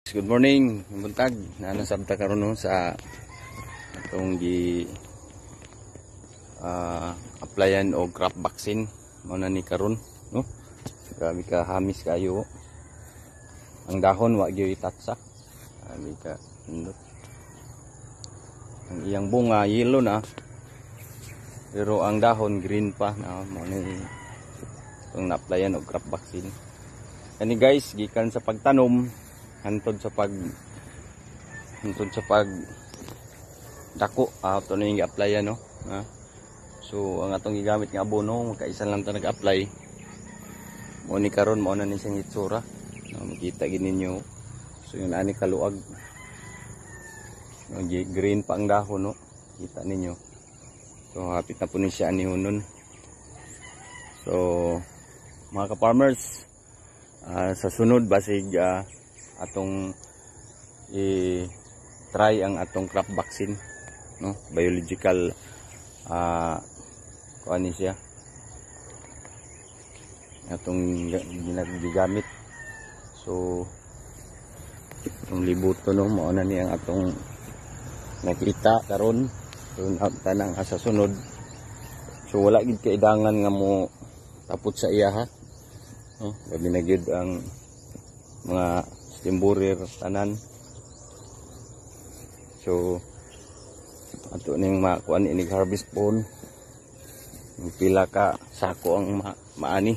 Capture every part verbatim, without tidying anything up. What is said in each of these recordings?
Good morning, buntag. Nanasabta karon no sa atong gi uh, applyan og crop vaccine mo na ni karon no. Grabe ka hamis kayo. Ang dahon wa gyud itatsa. Grabe ka indot. Ang iyang bunga yellow na. Pero ang dahon green pa na mo ni itong na-applyan og crop vaccine. Kani guys, gikan sa pagtanom hantod sa pag hantod sa pag dako ato na yung i-apply no ha? So ang atong gigamit nga abono magkaisa lang ta nag-apply mo ni karon mo na ni siyang itsura no, makita gid ninyo. So yung ani kaluag no, green pa ang dahon no, kita ninyo. So hapit na po ni siya anihunon. So mga ka-farmers, uh, sa sunod basig uh, atong i-try ang atong crop vaccine no, biological uh, kuan ni siya atong ginagamit. So ang libuto no mao na ni ang atong nakita karon. So tanang sa sunod, so wala gid kaidangan nga mo tapot sa iya ha no, gabi na gid ang mga timburir tanan. So ato ning makuan ini harvest pon pila ka sako ang ma maani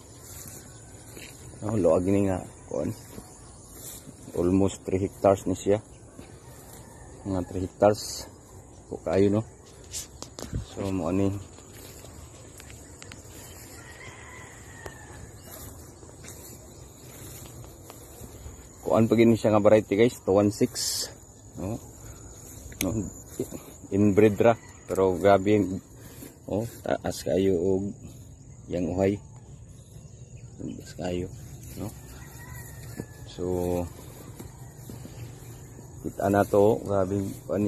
no, loag ni nga kuan almost three hectares ni siya, mga three hectares ko kayo no. So mo ani kuan pag ini siya nga variety guys, two one six no, no inbred ra pero grabe yung oh, taas kayo og yang uhay taas kayo no. So kita na to grabe kuan ni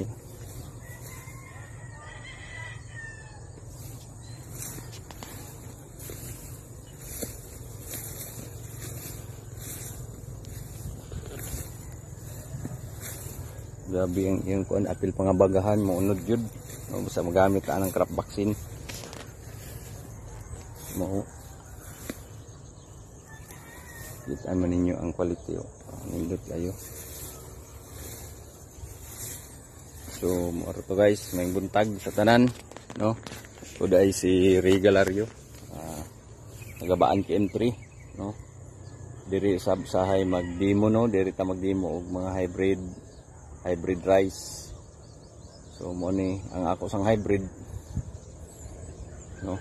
grabe yung, yung kuan apil pangabagahan mo unod jud no, basta magamit ka ng crop vaccine mo kita man ninyo ang quality oh. Nindot kayo. So mo to guys, may buntag sa tanan no. Kuda ay si Regalario uh, nagabaan ki M three no, diri sa sahay magdemo no, diri ta magdemo og mga hybrid hybrid rice. So mo ni ang ako sang hybrid no,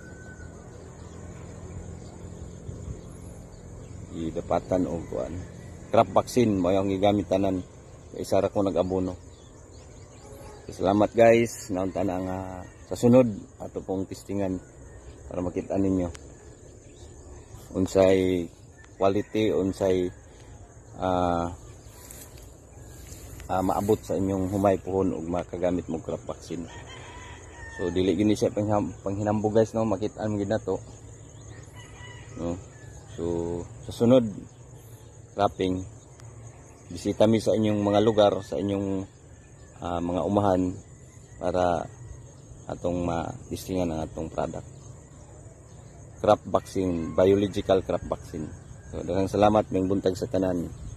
idapatan og kuan crop vaccine mo yung gigamit tanan isa ra ko nag-abono. Salamat guys, naunta na nga sa sunod ato pong testingan para makita ninyo unsay quality, unsay ah uh, Uh, maabot sa inyong humay pohon ug makagamit mo crop vaccine. So dili gini siya panghinambo guys no, makita mo gid nato no. So sa sunod cropping bisita mi sa inyong mga lugar, sa inyong uh, mga umahan para atong ma-testingan ang atong product crop vaccine, biological crop vaccine. So daghang salamat, may buntag sa tanan.